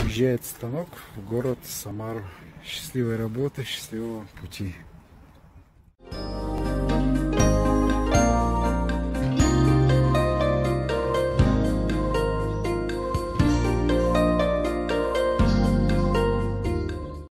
Уезжает станок в город Самару. Счастливой работы, счастливого пути.